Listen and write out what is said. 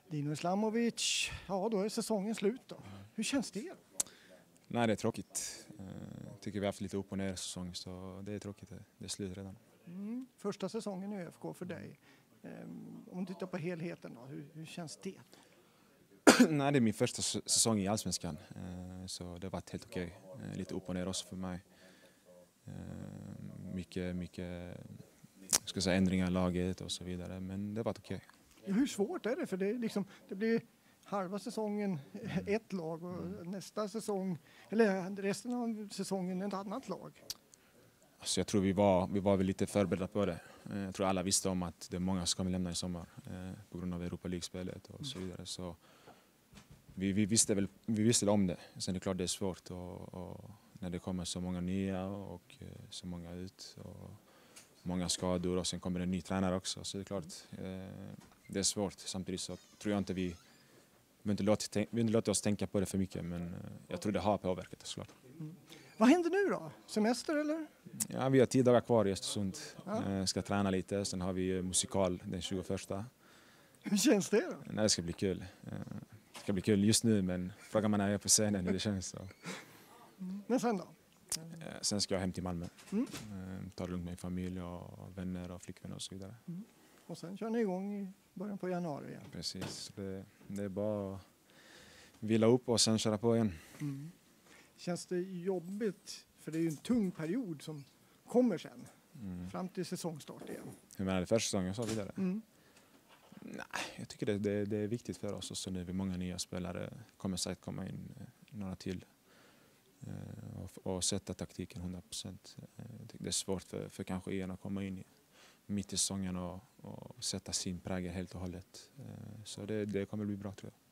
Dino Islamovic, ja då är säsongen slut då. Hur känns det? Nej, det är tråkigt. Tycker vi har haft lite upp och ner säsong, så det är tråkigt. Det är slut redan. Första säsongen i ÖFK för dig. Om du tittar på helheten då, hur känns det? Nej, det är min första säsong i Allsvenskan. Så det har varit helt okej. Lite upp och ner också för mig. Mycket ska jag säga, ändringar i laget och så vidare. Men det har varit okej. Hur svårt är det? För det blir halva säsongen ett lag och nästa säsong, eller resten av säsongen ett annat lag. Så jag tror vi var väl lite förberedda på det. Jag tror alla visste om att det är många som kommer lämna i sommar på grund av Europa League-spelet och så vidare. Så vi visste om det. Sen är det klart det är svårt och när det kommer så många nya och så många ut och många skador och sen kommer det en ny tränare också. Så det är klart det är svårt. Samtidigt så tror jag inte vi inte låter oss tänka på det för mycket, men jag tror det har påverkat oss klart. Vad händer nu då? Semester eller? Ja, vi har 10 dagar kvar i Östersund. Ska träna lite, sen har vi musikal den 21. Hur känns det då? Nej, det ska bli kul. Det ska bli kul just nu, men frågar man när jag är på scenen hur det känns så. Men sen då? Sen ska jag hem till Malmö. Ta det lugnt med familj och vänner och flickvänner och så vidare. Och sen kör ni igång i början på januari igen. Precis, det är bara att vila upp och sen köra på igen. Känns det jobbigt? För det är ju en tung period som kommer sen. Fram till säsongstart igen. Hur menar du första säsongen så vidare? Nej, jag tycker det är viktigt för oss. Och så nu är vi många nya spelare. Kommer säkert komma in några till. Och sätta taktiken 100%. Det är svårt för kanske Ian att komma in mitt i säsongen och sätta sin prägel helt och hållet. Så det kommer bli bra tror jag.